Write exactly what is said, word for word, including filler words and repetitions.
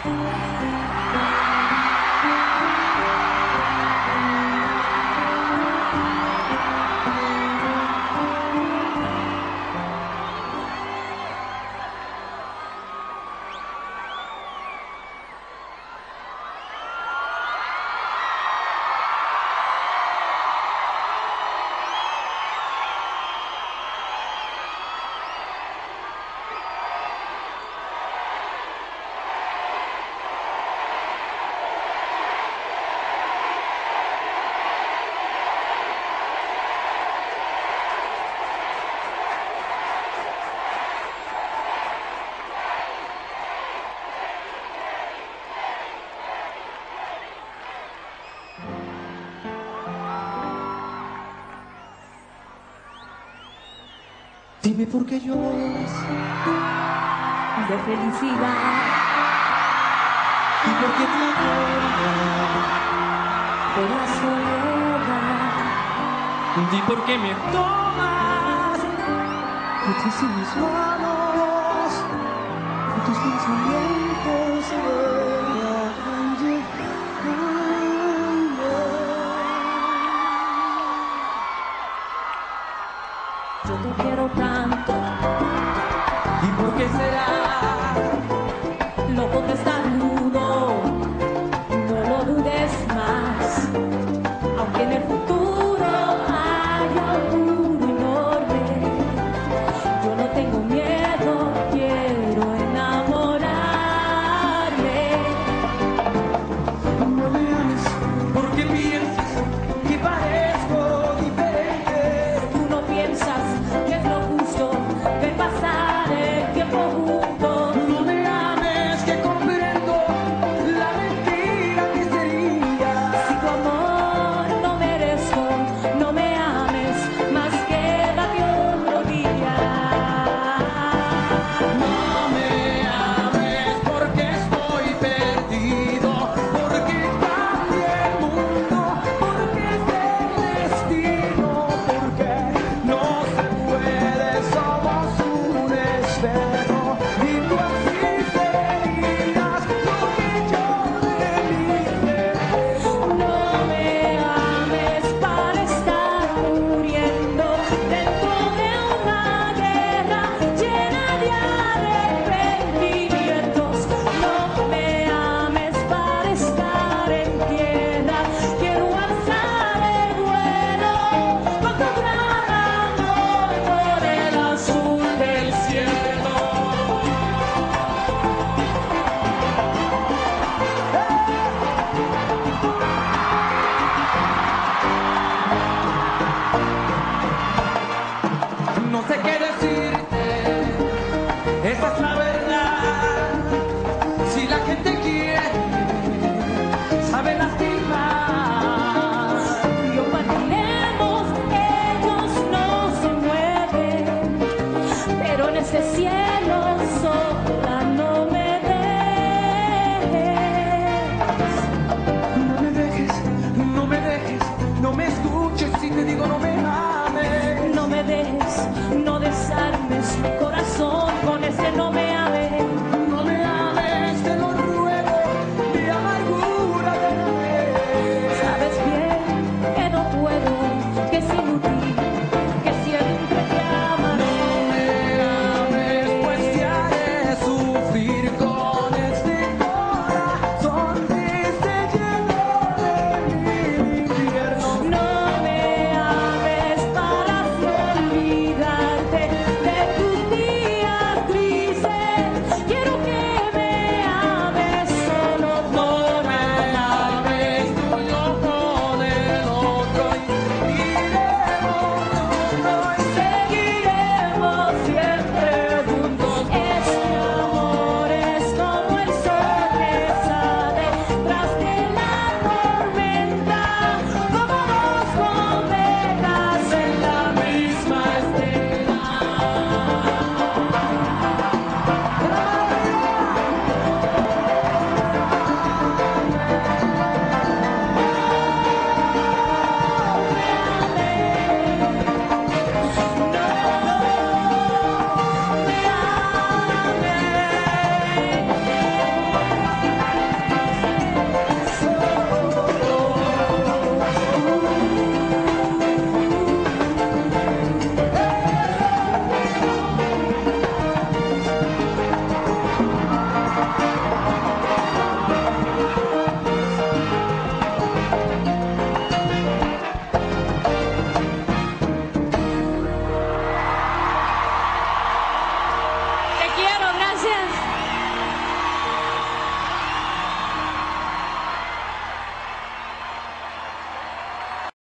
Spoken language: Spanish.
Dime por qué lloras de felicidad y por qué te acuerdas por la soledad. Di por qué me tomas fotos en mis manos, y tus pensamientos se dejan llevar. Yo te quiero tanto. ¿Y por qué será? Loco que está nudo, no lo dudes más. Aunque en el futuro haya un muro enorme, yo no tengo miedo, quiero enamorarme. No me ames porque piensas que parezco diferente. Tú no piensas que es lo justo de pasar el tiempo juntos. No me ames que comprendo la mentira que sería. Si tu amor no merezco, no me ames, más quédate otro día. No me ames porque estoy perdido, porque cambia el mundo, porque es el destino, porque no se puede, somos un espejo y tú así serías lo que yo debí ser. No me ames para estar muriendo dentro de una guerra llena de arrepentimientos. No me ames para estar en tierra, quiero alzar el vuelo con tu gran amor por el azul del cielo. No sé qué decirte, esa es la verdad. Si la gente quiere, sabe lastimar. Y partiremos, ellos no se mueven, pero en ese cielo